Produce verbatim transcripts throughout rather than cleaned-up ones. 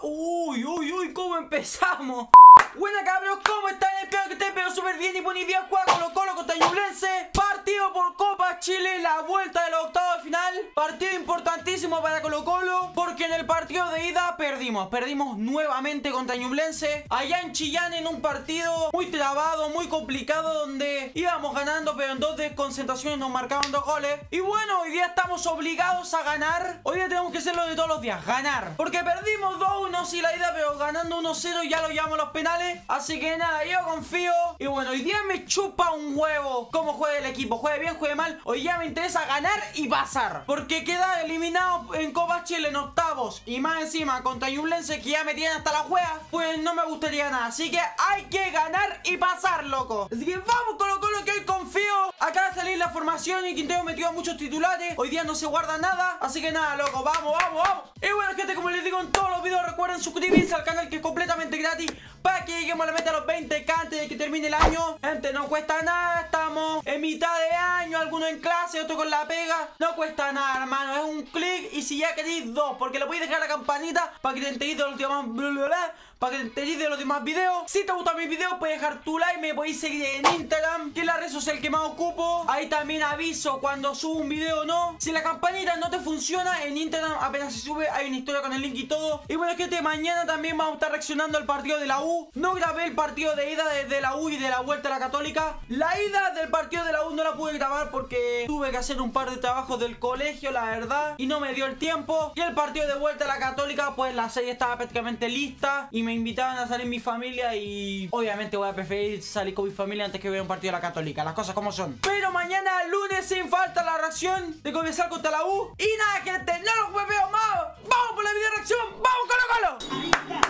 Uy, uy, uy, ¿cómo empezamos? Buena cabros, ¿cómo están? Espero que estén pero súper bien y buen día. Juega Colo Colo contra Ñublense. Partido por Copa Chile, la vuelta de los octavos de final. Partido importantísimo para Colo Colo, porque en el partido de ida perdimos. Perdimos nuevamente contra Ñublense, allá en Chillán, en un partido muy trabado, muy complicado, donde íbamos ganando, pero en dos desconcentraciones nos marcaron dos goles. Y bueno, hoy día estamos obligados a ganar. Hoy día tenemos que hacerlo de todos los días, ganar. Porque perdimos dos uno sí la ida, pero ganando uno cero ya lo llevamos a los penales. Así que nada, yo confío. Y bueno, hoy día me chupa un huevo cómo juega el equipo, juegue bien, juegue mal. Hoy día me interesa ganar y pasar, porque queda eliminado en Copa Chile en octavos, y más encima contra Ñublense, que ya me tienen hasta la juega. Pues no me gustaría nada, así que hay que ganar y pasar, loco. Así que vamos Colo Colo, que hoy confío. Acaba de salir la formación y Quintero metió a muchos titulares. Hoy día no se guarda nada, así que nada, loco, vamos, vamos, vamos. Y bueno, gente, como les digo en todos los videos, recuerden suscribirse al canal, que es completamente gratis, para que lleguemos a la meta de los veinte K antes de que termine el año. Gente, no cuesta nada, estamos en mitad de año, algunos en clase, otros con la pega. No cuesta nada, hermano, es un clic. Y si ya queréis dos, porque le podéis dejar la campanita para que te enteréis de los demás, bla, bla, bla, para que te enteréis de los demás videos. Si te gustan mis videos, puedes dejar tu like, me podéis seguir en Instagram, que es la red social que más ocupo. Ahí también aviso cuando subo un video o no. Si la campanita no te funciona, en Instagram apenas se sube hay una historia con el link y todo. Y bueno, gente, mañana también vamos a estar reaccionando al partido de la U. No grabé el partido de ida desde la U y de la vuelta a la Católica. La ida del partido de la U no la pude grabar porque tuve que hacer un par de trabajos del colegio, la verdad, y no me dio el tiempo. Y el partido de vuelta a la Católica, pues la serie estaba prácticamente lista y me invitaban a salir mi familia, y obviamente voy a preferir salir con mi familia antes que ver un partido de la Católica, las cosas como son. Pero mañana lunes sin falta la reacción de comenzar contra la U. Y nada, gente, no los hueveo más. Vamos por la video reacción. Vamos Colo Colo.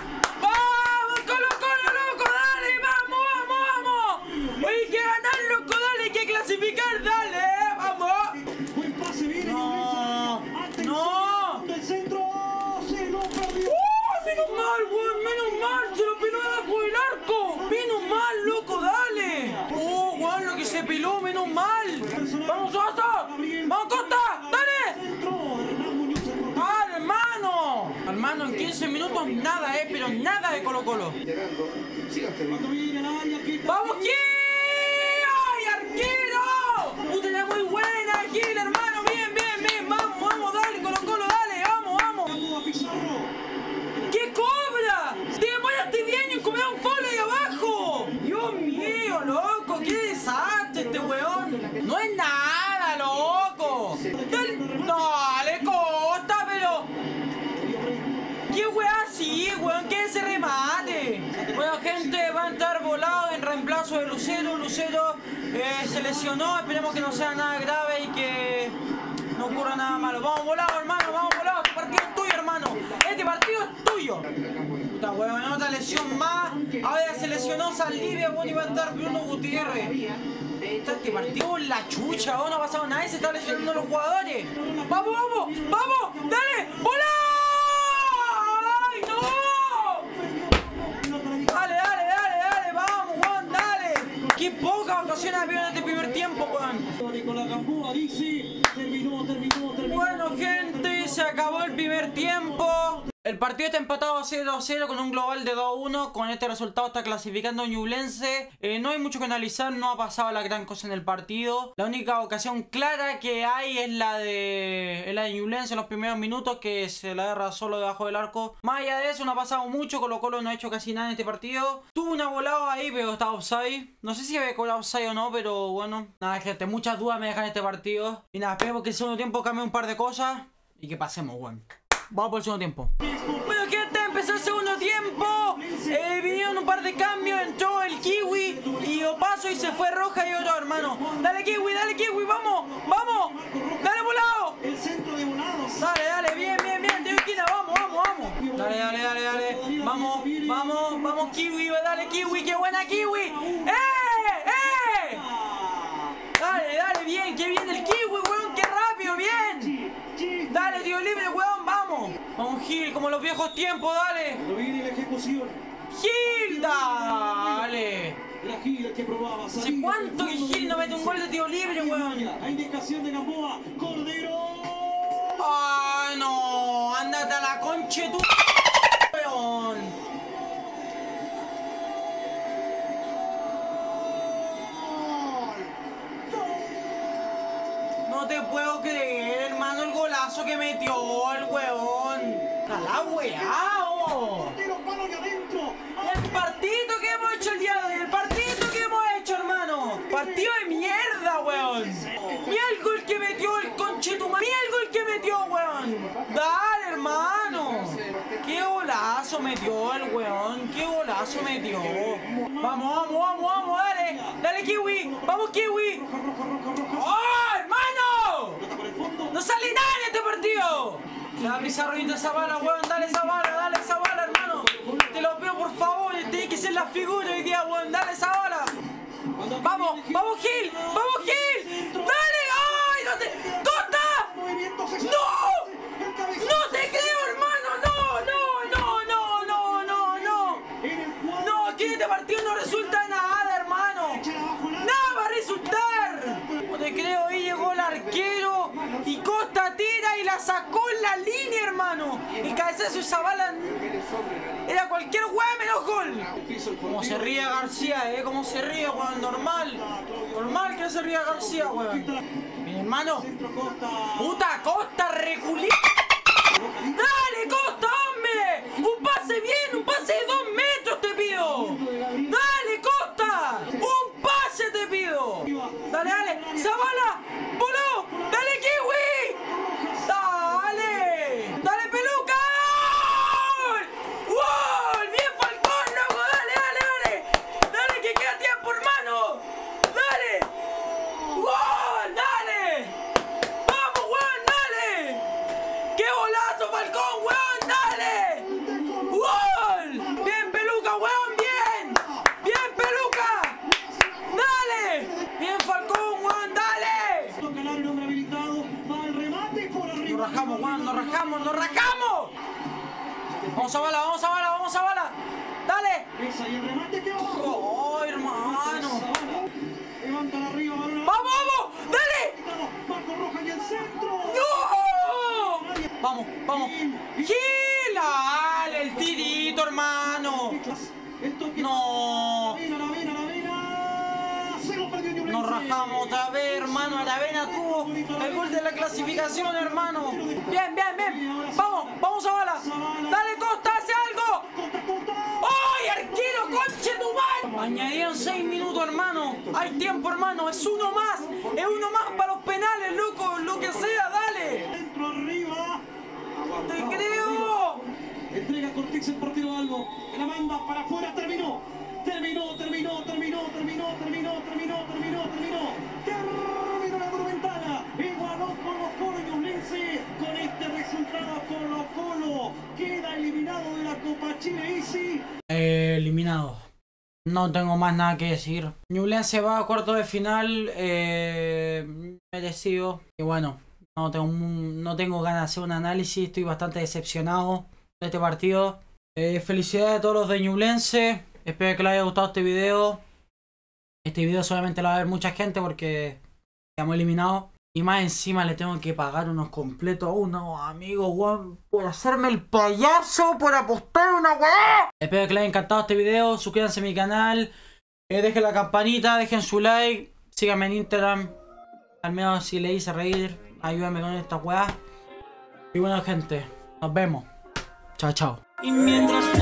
Vamos Colo Colo, loco, dale, vamos, vamos, vamos. Hay que ganar, loco, dale, hay que clasificar, dale, vamos. No, no. Menos mal, weón, menos mal, se lo peló debajo del arco. Menos mal, loco, dale. Oh, weón, lo que se peló, menos mal. Vamos, Sosa. Vamos, Costa, dale. Ah, hermano. Hermano, en quince minutos nada, eh, pero nada de Colo Colo. Vamos, Gil. ¡Ay, arquero! Puta, era muy buena, Gil, hermano. Bien, bien, bien. Vamos, vamos, dale, Colo Colo, dale, vamos, vamos. ¡Qué cobra! ¡Te demoraste diez años en comer un foul ahí abajo! ¡Dios mío, loco! ¡Qué desastre este weón! ¡No es nada, loco! Dale. ¡No, le Costa, pero! ¿Qué weá así, weón? ¿Qué es ese remate? Bueno, gente, va a entrar volado en reemplazo de Lucero. Lucero eh, se lesionó. Esperemos que no sea nada grave y que no ocurra nada malo. Vamos volado, hermano, vamos volado. Este partido es tuyo, hermano. Este partido es tuyo. Puta, weón, otra lesión más. Ahora se lesionó Saldivia, weón, y va a estar Bruno Gutiérrez. Este partido es la chucha, weón, no ha pasado nada y se están lesionando los jugadores. ¡Vamos, vamos! ¡Vamos! ¡Dale! ¡Bola! ¡Ay, no! Dale, dale, dale, dale, vamos, weón, dale. Qué pocas ocasiones ha habido en este primer tiempo, weón. Bueno, gente, se acabó el primer tiempo. El partido está empatado a cero a cero con un global de dos a uno. Con este resultado está clasificando Ñublense. Eh, no hay mucho que analizar, no ha pasado la gran cosa en el partido. La única ocasión clara que hay es la de, es la de Ñublense en los primeros minutos, que se la agarra solo debajo del arco. Más allá de eso no ha pasado mucho. Colo Colo no ha hecho casi nada en este partido. Tuvo una volada ahí, pero estaba offside. No sé si había cobrado offside o no, pero bueno. Nada, gente, muchas dudas me dejan este partido. Y nada, esperemos que el segundo tiempo cambie un par de cosas y que pasemos, bueno. Vamos por el segundo tiempo. Bueno, gente, empezó el segundo tiempo. Eh, vinieron un par de cambios. Entró el Kiwi y Opaso y se fue Roja y otro, hermano. Dale, Kiwi, dale, Kiwi, vamos, vamos. Dale, volado. Dale, dale, bien, bien, bien. De esquina, vamos, vamos, vamos. Dale, dale, dale, dale. Vamos, vamos, vamos, Kiwi, dale, Kiwi, qué buena Kiwi. ¡Eh, eh! Dale, dale, bien, qué bien el Kiwi, weón, qué rápido, bien. Dale, tío libre, weón, vamos. Vamos, Gil, como los viejos tiempos, dale. Gil, dale. ¿Hace cuánto que Gil no mete un gol de tío libre, weón? Hay indicación de Gamboa, Cordero. Ay, no, ándate a la concha de tu... weón. te puedo creer, hermano, el golazo que metió el weón. Está la weá, oh. El partido que hemos hecho el día de hoy, el partido que hemos hecho, hermano. Partido de mierda, weón. Mira el gol que metió el conchetumare. Mira el gol que metió, weón. Dale, hermano. Qué golazo metió el weón. Qué golazo metió. Vamos, vamos, vamos, vamos, dale. Dale, Kiwi. Vamos, Kiwi. ¡Oh, hermano! ¡No sale nada en este partido! Se va a pisar ruido esa bala, weón. Dale esa bala, dale esa bala, hermano. Te lo pido, por favor. Tiene que ser la figura hoy día, weón. Dale esa bala. Vamos, vamos, Gil. Vamos, Gil. Dale. ¡Ay, no te... ¡Costa! ¡No! ¡No te creo, hermano! ¡No, no, no, no, no, no, no! No, aquí en este partido no resulta nada, hermano. ¡Nada va a resultar! No te creo, ahí llegó el arquero y Costa tira y la sacó en la línea, hermano. El cabezazo de esa bala era cualquier hueá menos gol. Como se ríe García, eh, como se ríe, weón, normal. Normal que se ríe García, weón. Mi hermano. Puta Costa, reculí. ¡Dale, Costa, hombre! ¡Un pase bien! ¡Un pase de dos metros te pido! ¡Dale, Costa! ¡Un pase te pido! ¡Dale, dale! ¡Zabala! ¡Voló! ¡Dale, Kiwi! ¡Dale! ¡Dale, Peluca! ¡Gol! ¡Bien, Falcón, loco! ¡Dale, dale, dale! ¡Dale, que queda tiempo, hermano! ¡Dale! ¡Gol! ¡Dale! ¡Vamos, weón! ¡Dale! ¡Qué golazo, Falcón, weón! ¡Dale! ¡Gol! ¡Bien, Peluca, weón! ¡Bien! ¡Bien, Peluca! ¡Dale! ¡Bien, Falcón, weón! ¡Dale! Nos rajamos, weón, nos rajamos, nos rajamos. Vamos a bala, vamos a bala, vamos a bala. ¡Dale! ¡Oh, hermano! ¡Vamos, vamos! ¡Dale! ¡No! Vamos, vamos. ¡Gil! ¡Dale, el tirito, hermano! ¡No! Nos rajamos otra vez, hermano. Aravena tuvo el gol de la clasificación, hermano. Bien, bien, bien. Vamos, vamos a bala. Dale, Costa, hace algo. ¡Ay, arquero, conche tu madre! Añadieron seis minutos, hermano. Hay tiempo, hermano. Es uno más. Es uno más para los penales, loco. Lo que sea, dale. Te creo. Entrega Cortix el partido algo. La manda para afuera, terminó. Terminó, terminó, terminó, terminó, terminó, terminó, terminó, terminó. Terminó la Monumental. Igualó Colo Colo y Ñublense. Con este resultado, Colo Colo queda eliminado de la Copa Chile Easy. Eh, eliminado. No tengo más nada que decir. Ñublense va a cuarto de final. Eh, merecido. Y bueno, no tengo, no tengo ganas de hacer un análisis. Estoy bastante decepcionado de este partido. Eh, felicidades a todos los de Ñublense. Espero que les haya gustado este video. Este video solamente lo va a ver mucha gente porque quedamos eliminados. Y más encima le tengo que pagar unos completos a unos amigos, weón, por hacerme el payaso, por apostar una weá. Espero que les haya encantado este video. Suscríbanse a mi canal. Eh, dejen la campanita, dejen su like. Síganme en Instagram. Al menos si le hice reír, ayúdenme con esta weá. Y bueno, gente, nos vemos. Chao, chao. Y mientras